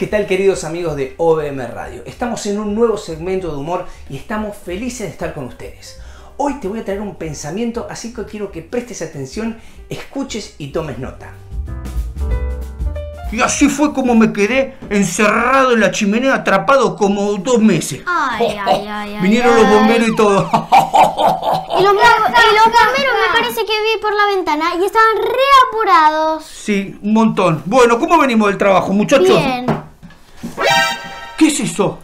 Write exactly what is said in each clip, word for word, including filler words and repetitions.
¿Qué tal, queridos amigos de O V M Radio? Estamos en un nuevo segmento de humor y estamos felices de estar con ustedes. Hoy te voy a traer un pensamiento, así que quiero que prestes atención, escuches y tomes nota. Y así fue como me quedé encerrado en la chimenea, atrapado como dos meses. Ay, oh, ay, ay, ay. Vinieron ay, los bomberos y todo. Y los, y los bomberos me parece que vi por la ventana y estaban re apurados. Sí, un montón. Bueno, ¿cómo venimos del trabajo, muchachos? Bien. ¿Qué es eso?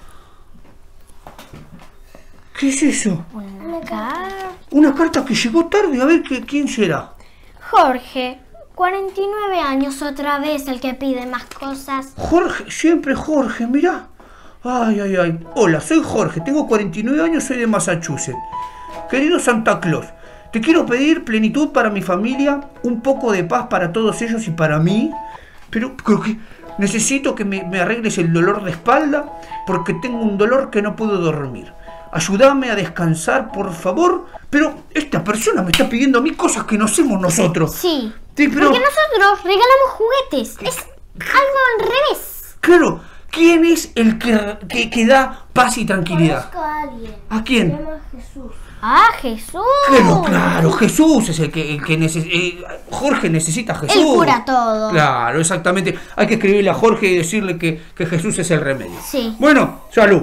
¿Qué es eso? Una carta. Una carta que llegó tarde. A ver, ¿qué, ¿quién será? Jorge, cuarenta y nueve años, otra vez el que pide más cosas. Jorge, siempre Jorge, mirá. Ay, ay, ay. Hola, soy Jorge, tengo cuarenta y nueve años, soy de Massachusetts. Querido Santa Claus, te quiero pedir plenitud para mi familia, un poco de paz para todos ellos y para mí, pero creo que necesito que me, me arregles el dolor de espalda porque tengo un dolor que no puedo dormir. Ayúdame a descansar, por favor. Pero esta persona me está pidiendo a mí cosas que no hacemos nosotros. Sí, sí, pero porque nosotros regalamos juguetes. Es algo al revés. Claro, ¿quién es el que, que, que da paz y tranquilidad? Conozco a alguien. ¿A quién? Se llama Jesús. Ah, Jesús. Claro, claro, Jesús es el que, el que necesita. Eh, Jorge necesita a Jesús. Él cura todo. Claro, exactamente. Hay que escribirle a Jorge y decirle que, que Jesús es el remedio. Sí. Bueno, salud.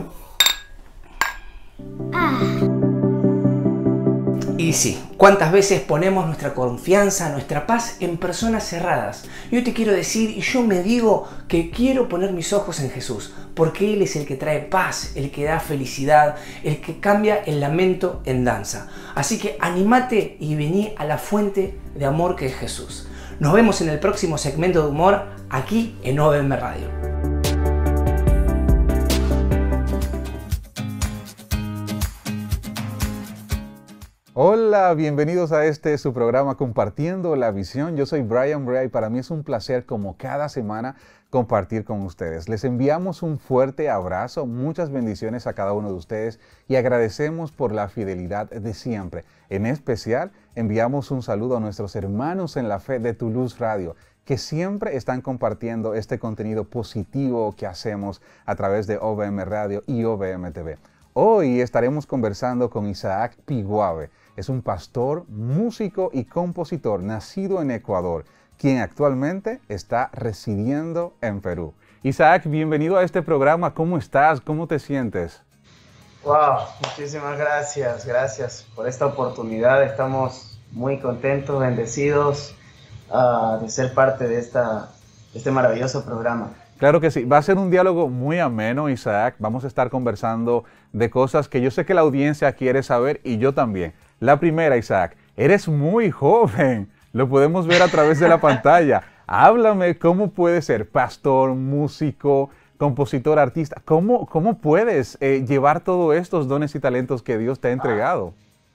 Ah. Y sí, ¿cuántas veces ponemos nuestra confianza, nuestra paz en personas cerradas? Yo te quiero decir, y yo me digo que quiero poner mis ojos en Jesús, porque Él es el que trae paz, el que da felicidad, el que cambia el lamento en danza. Así que anímate y vení a la fuente de amor que es Jesús. Nos vemos en el próximo segmento de humor aquí en O V M Radio. Hola, bienvenidos a este su programa Compartiendo la Visión. Yo soy Brian Brea y para mí es un placer como cada semana compartir con ustedes. Les enviamos un fuerte abrazo, muchas bendiciones a cada uno de ustedes y agradecemos por la fidelidad de siempre. En especial, enviamos un saludo a nuestros hermanos en la fe de Toulouse Radio, que siempre están compartiendo este contenido positivo que hacemos a través de O V M Radio y O V M T V. Hoy estaremos conversando con Isaac Piguave. Es un pastor, músico y compositor nacido en Ecuador, quien actualmente está residiendo en Perú. Isaac, bienvenido a este programa. ¿Cómo estás? ¿Cómo te sientes? Wow, muchísimas gracias. Gracias por esta oportunidad. Estamos muy contentos, bendecidos uh, de ser parte de, esta, de este maravilloso programa. Claro que sí. Va a ser un diálogo muy ameno, Isaac. Vamos a estar conversando de cosas que yo sé que la audiencia quiere saber y yo también. La primera, Isaac, eres muy joven. Lo podemos ver a través de la pantalla. Háblame cómo puedes ser pastor, músico, compositor, artista. ¿Cómo, cómo puedes eh, llevar todos estos dones y talentos que Dios te ha entregado?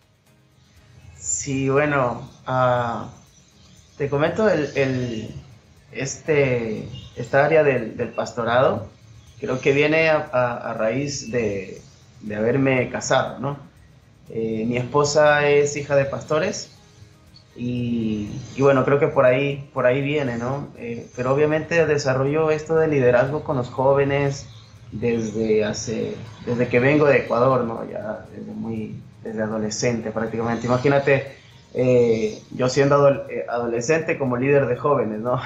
Sí, bueno, uh, te comento el... el... Este, esta área del, del pastorado creo que viene a, a, a raíz de, de haberme casado, ¿no? Eh, mi esposa es hija de pastores y, y bueno, creo que por ahí, por ahí viene, ¿no? Eh, pero obviamente desarrollo esto de liderazgo con los jóvenes desde, hace, desde que vengo de Ecuador, ¿no? Ya desde, muy, desde adolescente prácticamente. Imagínate. Eh, yo siendo adol eh, adolescente como líder de jóvenes, ¿no?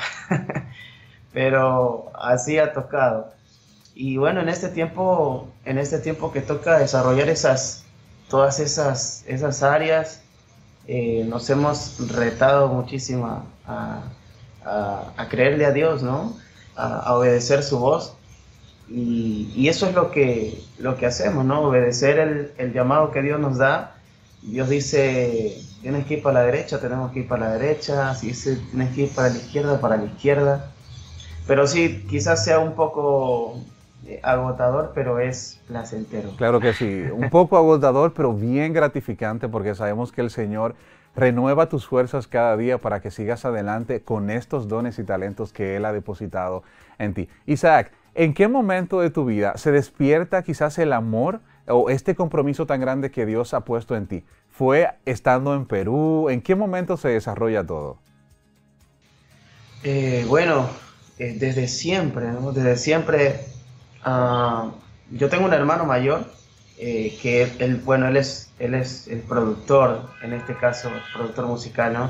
Pero así ha tocado. Y bueno, en este tiempo, en este tiempo que toca desarrollar esas, todas esas, esas áreas, eh, nos hemos retado muchísimo a, a, a creerle a Dios, ¿no? A, a obedecer su voz. Y, y eso es lo que, lo que hacemos, ¿no? Obedecer el, el llamado que Dios nos da. Dios dice, tienes que ir para la derecha, tenemos que ir para la derecha. Si dice, tienes que ir para la izquierda, para la izquierda. Pero sí, quizás sea un poco agotador, pero es placentero. Claro que sí, un poco agotador, pero bien gratificante, porque sabemos que el Señor renueva tus fuerzas cada día para que sigas adelante con estos dones y talentos que Él ha depositado en ti. Isaac, ¿en qué momento de tu vida se despierta quizás el amor o este compromiso tan grande que Dios ha puesto en ti? ¿Fue estando en Perú? ¿En qué momento se desarrolla todo? Eh, bueno, eh, desde siempre, ¿no? Desde siempre, uh, yo tengo un hermano mayor, eh, que él, él, bueno, él es, él es el productor, en este caso, productor musical, ¿no?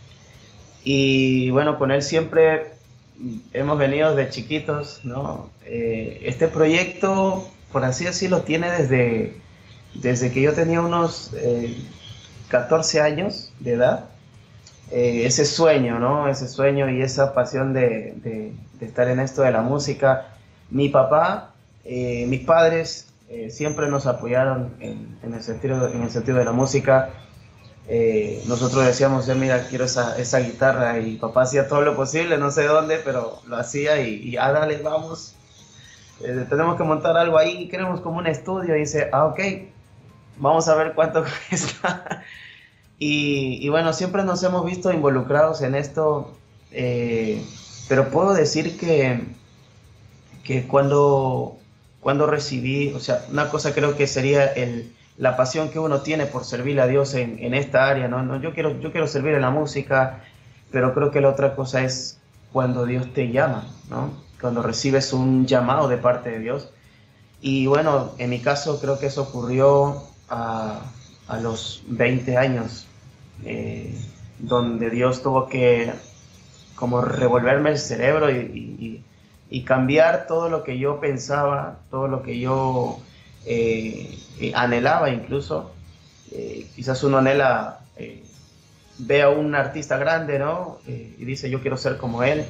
Y bueno, con él siempre hemos venido de chiquitos, ¿no? Eh, este proyecto, por así decirlo, tiene desde, desde que yo tenía unos eh, catorce años de edad. Eh, ese sueño, ¿no? Ese sueño y esa pasión de, de, de estar en esto de la música. Mi papá, eh, mis padres eh, siempre nos apoyaron en, en, el sentido, en el sentido de la música. Eh, nosotros decíamos, mira, quiero esa, esa guitarra, y papá hacía todo lo posible, no sé dónde, pero lo hacía, y, y ah, dale, vamos, eh, tenemos que montar algo ahí, queremos como un estudio, y dice, ah, ok, vamos a ver cuánto cuesta. y, y bueno, siempre nos hemos visto involucrados en esto, eh, pero puedo decir que, que cuando, cuando recibí, o sea, una cosa creo que sería el la pasión que uno tiene por servirle a Dios en, en esta área, ¿no? No, yo, quiero, yo quiero servir en la música, pero creo que la otra cosa es cuando Dios te llama, ¿no? Cuando recibes un llamado de parte de Dios. Y bueno, en mi caso creo que eso ocurrió a, a los veinte años, eh, donde Dios tuvo que como revolverme el cerebro y, y, y cambiar todo lo que yo pensaba, todo lo que yo... Eh, eh, anhelaba incluso. Eh, quizás uno anhela, eh, ve a un artista grande, ¿no? Eh, y dice, yo quiero ser como él,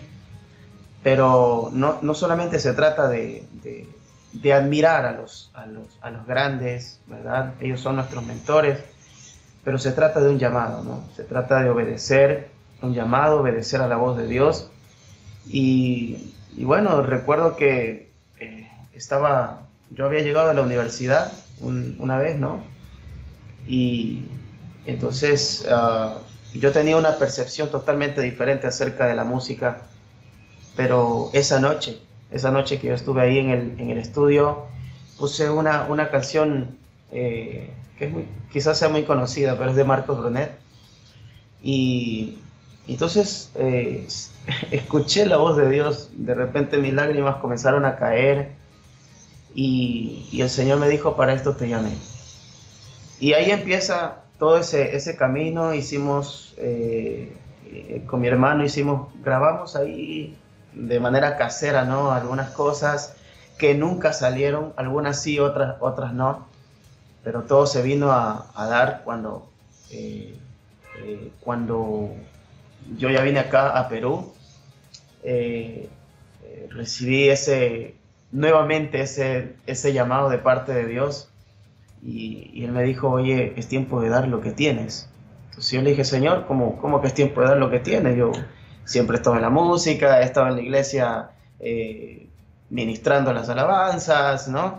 pero no, no solamente se trata de, de, de admirar a los, a, los, a los grandes, ¿verdad? Ellos son nuestros mentores, pero se trata de un llamado, ¿no? Se trata de obedecer, un llamado, obedecer a la voz de Dios. Y, y bueno, recuerdo que eh, estaba... Yo había llegado a la universidad un, una vez, ¿no? Y entonces uh, yo tenía una percepción totalmente diferente acerca de la música, pero esa noche, esa noche que yo estuve ahí en el, en el estudio, puse una, una canción eh, que es muy, quizás sea muy conocida, pero es de Marcos Brunet. Y entonces eh, escuché la voz de Dios, de repente mis lágrimas comenzaron a caer. Y, y el Señor me dijo, para esto te llamé. Y ahí empieza todo ese, ese camino. Hicimos, eh, eh, con mi hermano, hicimos, grabamos ahí de manera casera, ¿no? Algunas cosas que nunca salieron, algunas sí, otras, otras no. Pero todo se vino a, a dar cuando, eh, eh, cuando yo ya vine acá a Perú. Eh, eh, recibí ese... nuevamente ese, ese llamado de parte de Dios, y, y Él me dijo, oye, es tiempo de dar lo que tienes. Entonces yo le dije, Señor, ¿cómo, cómo que es tiempo de dar lo que tienes? Yo siempre he estado en la música, he estado en la iglesia eh, ministrando las alabanzas, ¿no?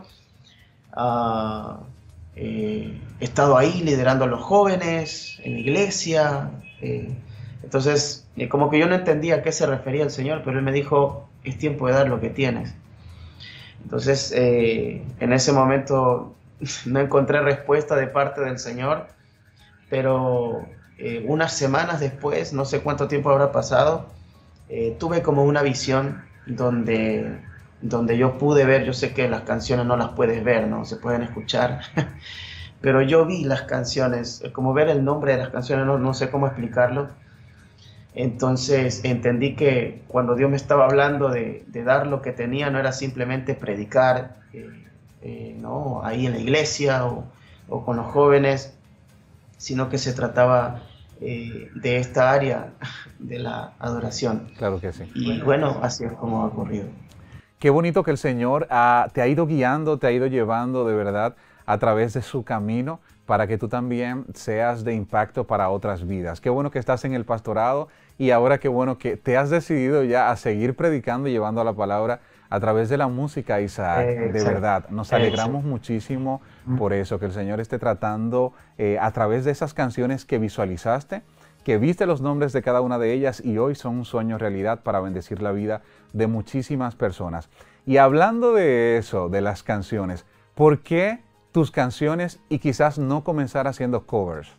Uh, eh, he estado ahí liderando a los jóvenes en la iglesia. Eh, entonces, eh, como que yo no entendía a qué se refería el Señor, pero Él me dijo, es tiempo de dar lo que tienes. Entonces, eh, en ese momento no encontré respuesta de parte del Señor, pero eh, unas semanas después, no sé cuánto tiempo habrá pasado, eh, tuve como una visión donde, donde yo pude ver, yo sé que las canciones no las puedes ver, no se pueden escuchar, pero yo vi las canciones, como ver el nombre de las canciones, no, no sé cómo explicarlo. Entonces entendí que cuando Dios me estaba hablando de, de dar lo que tenía, no era simplemente predicar eh, eh, ¿no? ahí en la iglesia o, o con los jóvenes, sino que se trataba eh, de esta área de la adoración. Claro que sí. Y bueno, así es como ha ocurrido. Qué bonito que el Señor ha, te ha ido guiando, te ha ido llevando de verdad a través de su camino, para que tú también seas de impacto para otras vidas. Qué bueno que estás en el pastorado, y ahora qué bueno que te has decidido ya a seguir predicando y llevando la palabra a través de la música, Isaac. Eh, de verdad, nos alegramos eh, muchísimo por eso, que el Señor esté tratando eh, a través de esas canciones que visualizaste, que viste los nombres de cada una de ellas, y hoy son un sueño realidad para bendecir la vida de muchísimas personas. Y hablando de eso, de las canciones, ¿por qué tus canciones y quizás no comenzar haciendo covers?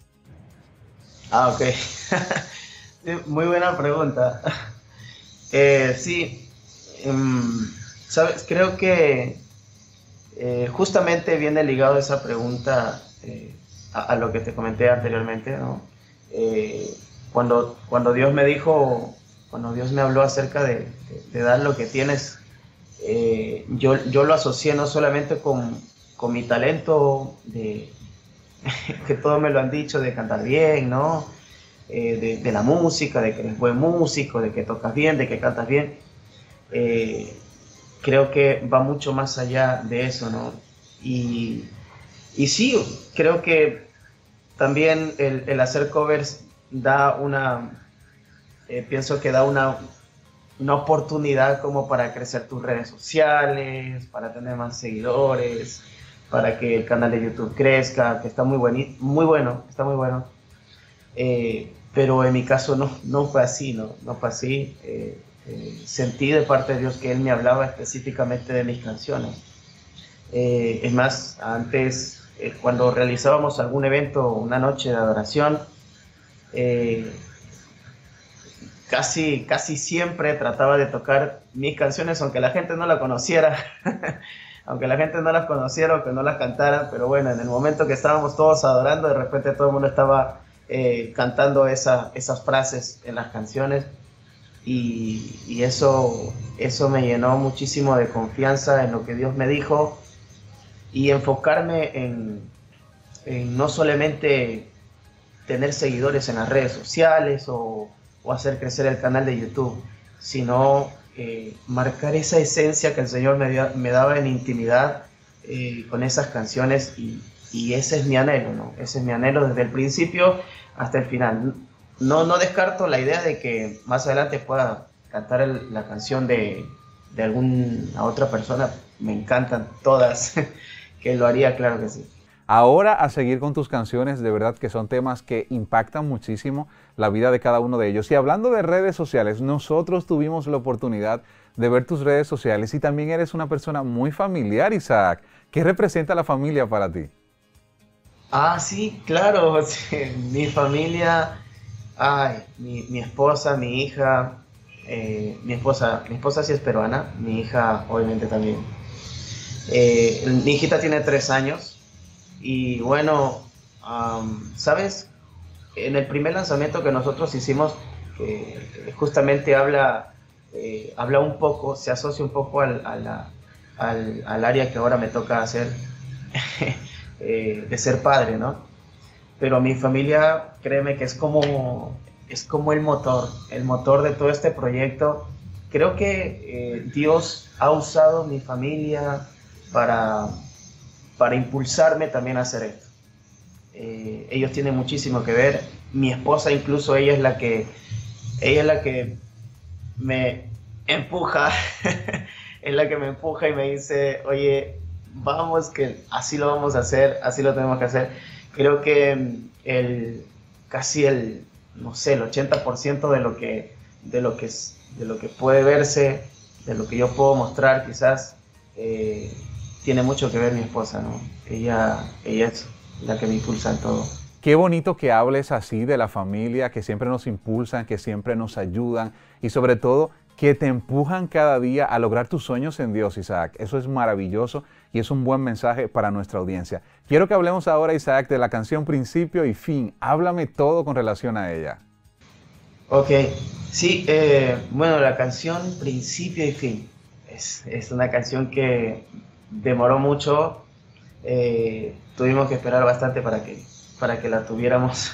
Ah, ok. Muy buena pregunta. Eh, sí, Um, ¿Sabes? Creo que eh, justamente viene ligado esa pregunta eh, a, a lo que te comenté anteriormente, ¿no? Eh, cuando, cuando Dios me dijo, cuando Dios me habló acerca de, de, de dar lo que tienes, eh, yo, yo lo asocié no solamente con, con mi talento, de, que todos me lo han dicho, de cantar bien, ¿no? Eh, de, de la música, de que eres buen músico, de que tocas bien, de que cantas bien. Eh, creo que va mucho más allá de eso, ¿no? Y, y sí, creo que también el, el hacer covers da una, eh, pienso que da una, una oportunidad como para crecer tus redes sociales, para tener más seguidores, para que el canal de YouTube crezca, que está muy, bueni- muy bueno, está muy bueno. Eh, pero en mi caso no, no fue así, no, no fue así. Eh, eh, sentí de parte de Dios que Él me hablaba específicamente de mis canciones. Eh, es más, antes, eh, cuando realizábamos algún evento, una noche de adoración, eh, casi, casi siempre trataba de tocar mis canciones, aunque la gente no la conociera, aunque la gente no las conociera o que no las cantaran, pero bueno, en el momento que estábamos todos adorando, de repente todo el mundo estaba eh, cantando esa, esas frases en las canciones, y, y eso, eso me llenó muchísimo de confianza en lo que Dios me dijo, y enfocarme en, en no solamente tener seguidores en las redes sociales o, o hacer crecer el canal de YouTube, sino eh, marcar esa esencia que el Señor me, dio, me daba en intimidad eh, con esas canciones, y, y ese es mi anhelo, ¿no? Ese es mi anhelo desde el principio hasta el final. No, no descarto la idea de que más adelante pueda cantar el, la canción de, de alguna otra persona. Me encantan todas, que lo haría, claro que sí. Ahora a seguir con tus canciones, de verdad que son temas que impactan muchísimo la vida de cada uno de ellos. Y hablando de redes sociales, nosotros tuvimos la oportunidad de ver tus redes sociales y también eres una persona muy familiar, Isaac. ¿Qué representa la familia para ti? Ah, sí, claro, sí, mi familia, ay, mi, mi esposa, mi hija, eh, mi esposa, mi esposa sí es peruana, mi hija obviamente también. Eh, mi hijita tiene tres años. Y bueno, um, ¿sabes? En el primer lanzamiento que nosotros hicimos, que justamente habla, eh, habla un poco, se asocia un poco al, a la, al, al área que ahora me toca hacer, eh, de ser padre, ¿no? Pero mi familia, créeme que es como, es como el motor, el motor de todo este proyecto. Creo que eh, Dios ha usado mi familia para... para impulsarme también a hacer esto. Eh, ellos tienen muchísimo que ver. Mi esposa incluso, ella es la que, ella es la que me empuja, es la que me empuja y me dice, oye, vamos, que así lo vamos a hacer, así lo tenemos que hacer. Creo que el, casi el, no sé, el ochenta por ciento de lo que, de lo que, de lo que puede verse, de lo que yo puedo mostrar quizás, eh, tiene mucho que ver mi esposa, ¿no? Ella, ella es la que me impulsa en todo. Qué bonito que hables así de la familia, que siempre nos impulsan, que siempre nos ayudan y sobre todo que te empujan cada día a lograr tus sueños en Dios, Isaac. Eso es maravilloso y es un buen mensaje para nuestra audiencia. Quiero que hablemos ahora, Isaac, de la canción Principio y Fin. Háblame todo con relación a ella. Ok, sí, eh, bueno, la canción Principio y Fin es, es una canción que demoró mucho, eh, tuvimos que esperar bastante para que, para que la tuviéramos,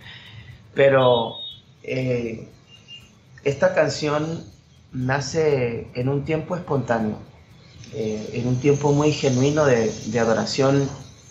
pero eh, esta canción nace en un tiempo espontáneo, eh, en un tiempo muy genuino de, de adoración.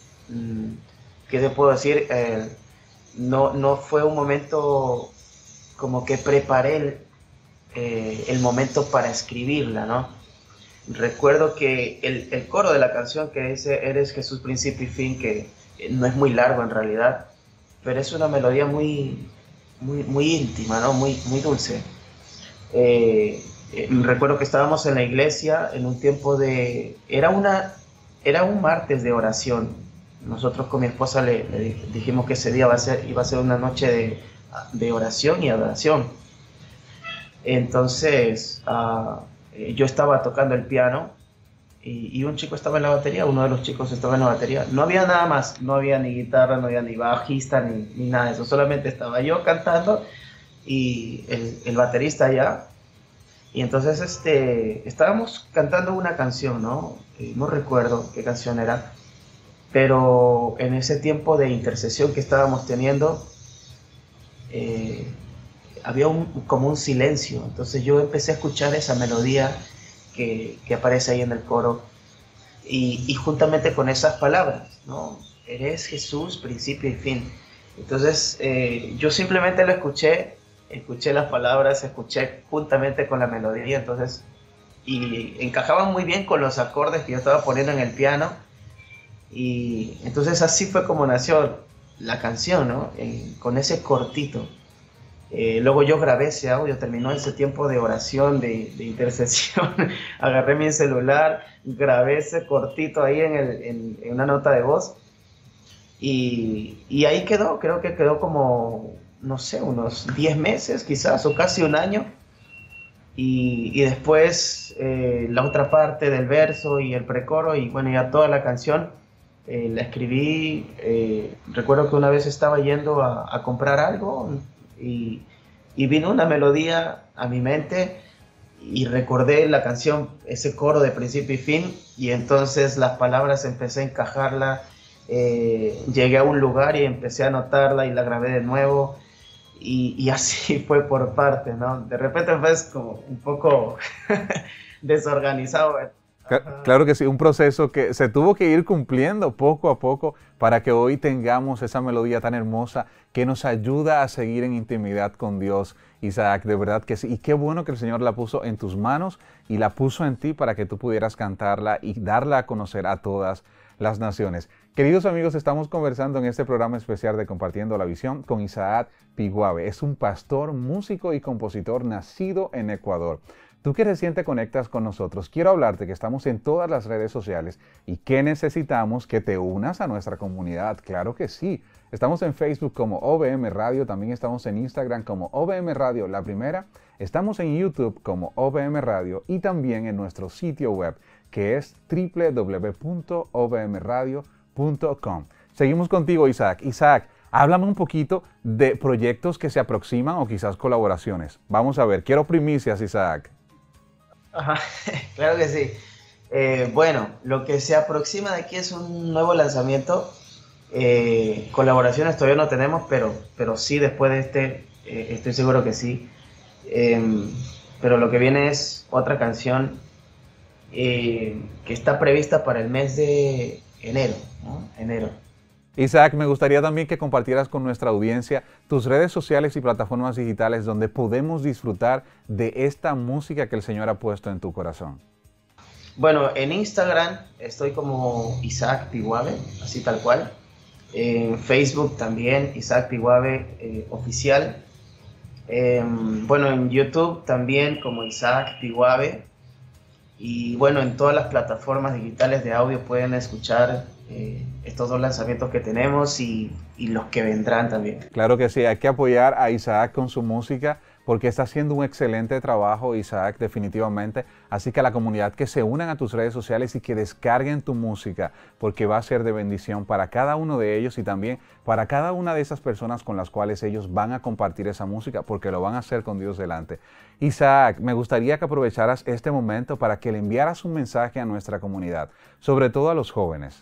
¿Qué te puedo decir? Eh, no, no fue un momento como que preparé el, eh, el momento para escribirla, ¿no? Recuerdo que el, el coro de la canción que dice Eres Jesús principio y fin, que no es muy largo en realidad, pero es una melodía muy, muy, muy íntima, ¿no? Muy, muy dulce. Eh, eh, recuerdo que estábamos en la iglesia en un tiempo de... Era, una, era un martes de oración. Nosotros con mi esposa le, le dijimos que ese día va a ser, iba a ser una noche de, de oración y adoración. Entonces... Uh, eh, yo estaba tocando el piano y, y un chico estaba en la batería, uno de los chicos estaba en la batería. No había nada más, no había ni guitarra, no había ni bajista, ni, ni nada de eso. Solamente estaba yo cantando y el, el baterista allá. Y entonces este, estábamos cantando una canción, ¿no? Eh, no recuerdo qué canción era, pero en ese tiempo de intercesión que estábamos teniendo, eh, había un, como un silencio. Entonces yo empecé a escuchar esa melodía que, que aparece ahí en el coro y, y juntamente con esas palabras, ¿no? Eres Jesús, principio y fin. Entonces eh, yo simplemente lo escuché. Escuché las palabras, escuché juntamente con la melodía, entonces, y encajaban muy bien con los acordes que yo estaba poniendo en el piano, y entonces así fue como nació la canción, ¿no? Eh, con ese cortito. Eh, luego yo grabé ese audio, terminó ese tiempo de oración, de, de intercesión, agarré mi celular, grabé ese cortito ahí en, el, en, en una nota de voz, y, y ahí quedó, creo que quedó como, no sé, unos diez meses quizás, o casi un año, y, y después eh, la otra parte del verso y el precoro, y bueno, ya toda la canción eh, la escribí. Eh, recuerdo que una vez estaba yendo a, a comprar algo, y, y vino una melodía a mi mente, y recordé la canción, ese coro de principio y fin, y entonces las palabras empecé a encajarla. Eh, llegué a un lugar y empecé a anotarla y la grabé de nuevo. Y, y así fue por partes, ¿no? De repente fue como un poco desorganizado. Ajá. Claro que sí, un proceso que se tuvo que ir cumpliendo poco a poco para que hoy tengamos esa melodía tan hermosa que nos ayuda a seguir en intimidad con Dios. Isaac, de verdad que sí. Y qué bueno que el Señor la puso en tus manos y la puso en ti para que tú pudieras cantarla y darla a conocer a todas las naciones. Queridos amigos, estamos conversando en este programa especial de Compartiendo la Visión con Isaac Piguave. Es un pastor, músico y compositor nacido en Ecuador. Tú que recién te conectas con nosotros, quiero hablarte que estamos en todas las redes sociales y que necesitamos que te unas a nuestra comunidad. Claro que sí. Estamos en Facebook como O V M Radio, también estamos en Instagram como O V M Radio La Primera, estamos en YouTube como O V M Radio y también en nuestro sitio web que es doble u doble u doble u punto o v m radio punto com. Seguimos contigo, Isaac. Isaac, háblame un poquito de proyectos que se aproximan o quizás colaboraciones. Vamos a ver, quiero primicias, Isaac. Ajá, claro que sí. Eh, bueno, lo que se aproxima de aquí es un nuevo lanzamiento. Eh, colaboraciones todavía no tenemos, pero, pero sí después de este, eh, estoy seguro que sí. Eh, pero lo que viene es otra canción eh, que está prevista para el mes de enero, ¿no? Enero. Isaac, me gustaría también que compartieras con nuestra audiencia tus redes sociales y plataformas digitales donde podemos disfrutar de esta música que el Señor ha puesto en tu corazón. Bueno, en Instagram estoy como Isaac Piguave, así tal cual. En Facebook también, Isaac Piguave eh, Oficial. Eh, bueno, en YouTube también como Isaac Piguave. Y bueno, en todas las plataformas digitales de audio pueden escuchar eh, estos dos lanzamientos que tenemos y, y los que vendrán también. Claro que sí, hay que apoyar a Isaac con su música porque está haciendo un excelente trabajo, Isaac, definitivamente. Así que a la comunidad que se unan a tus redes sociales y que descarguen tu música, porque va a ser de bendición para cada uno de ellos y también para cada una de esas personas con las cuales ellos van a compartir esa música, porque lo van a hacer con Dios delante. Isaac, me gustaría que aprovecharas este momento para que le enviaras un mensaje a nuestra comunidad, sobre todo a los jóvenes.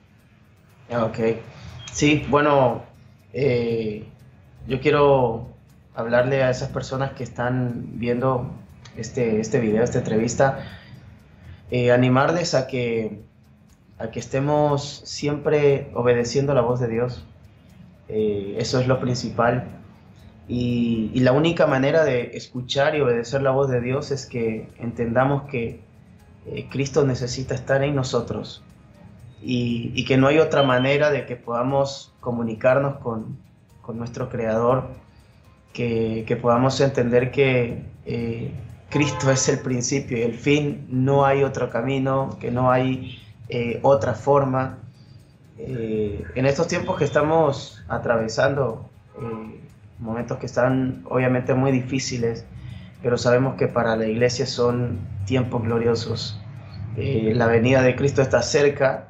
Ok. Sí, bueno, eh, yo quiero hablarle a esas personas que están viendo este, este video, esta entrevista, eh, animarles a que, a que estemos siempre obedeciendo la voz de Dios. Eh, eso es lo principal. Y, y la única manera de escuchar y obedecer la voz de Dios es que entendamos que eh, Cristo necesita estar en nosotros y, y que no hay otra manera de que podamos comunicarnos con, con nuestro Creador. Que, que podamos entender que eh, Cristo es el principio y el fin, no hay otro camino, que no hay eh, otra forma. Eh, en estos tiempos que estamos atravesando, eh, momentos que están obviamente muy difíciles, pero sabemos que para la iglesia son tiempos gloriosos. Eh, la venida de Cristo está cerca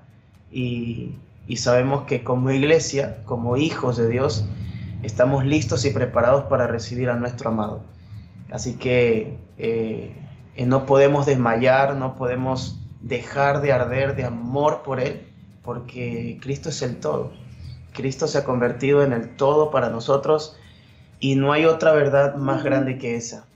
y, y sabemos que como iglesia, como hijos de Dios, estamos listos y preparados para recibir a nuestro amado. Así que eh, eh, no podemos desmayar, no podemos dejar de arder de amor por Él, porque Cristo es el todo. Cristo se ha convertido en el todo para nosotros y no hay otra verdad más grande que esa.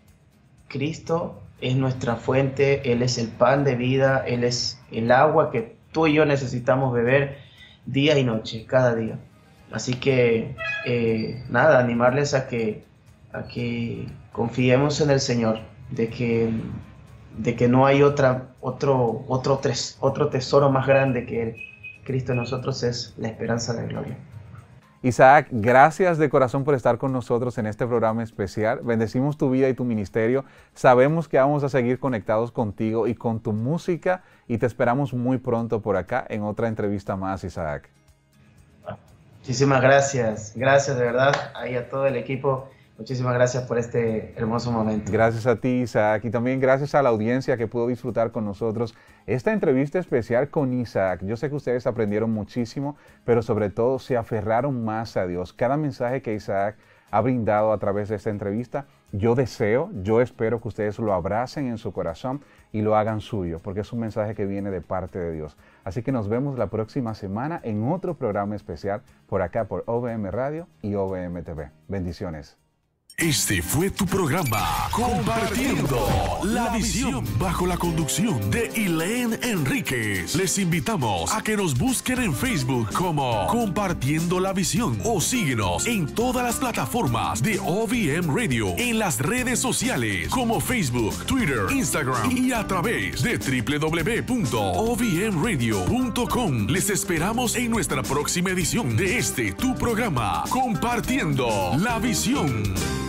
Cristo es nuestra fuente, Él es el pan de vida, Él es el agua que tú y yo necesitamos beber día y noche, cada día. Así que, eh, nada, animarles a que, a que confiemos en el Señor, de que, de que no hay otra, otro, otro, tes, otro tesoro más grande que Él. Cristo en nosotros es la esperanza de gloria. Isaac, gracias de corazón por estar con nosotros en este programa especial. Bendecimos tu vida y tu ministerio. Sabemos que vamos a seguir conectados contigo y con tu música y te esperamos muy pronto por acá en otra entrevista más, Isaac. Muchísimas gracias. Gracias de verdad ahí a todo el equipo. Muchísimas gracias por este hermoso momento. Gracias a ti, Isaac, y también gracias a la audiencia que pudo disfrutar con nosotros esta entrevista especial con Isaac. Yo sé que ustedes aprendieron muchísimo, pero sobre todo se aferraron más a Dios. Cada mensaje que Isaac ha brindado a través de esta entrevista, yo deseo, yo espero que ustedes lo abracen en su corazón y lo hagan suyo, porque es un mensaje que viene de parte de Dios. Así que nos vemos la próxima semana en otro programa especial por acá por O V M Radio y O V M T V. Bendiciones. Este fue tu programa Compartiendo la Visión, bajo la conducción de Elaine Enríquez. Les invitamos a que nos busquen en Facebook como Compartiendo la Visión o síguenos en todas las plataformas de O V M Radio, en las redes sociales como Facebook, Twitter, Instagram y a través de w w w punto o v m radio punto com. Les esperamos en nuestra próxima edición de este tu programa Compartiendo la Visión.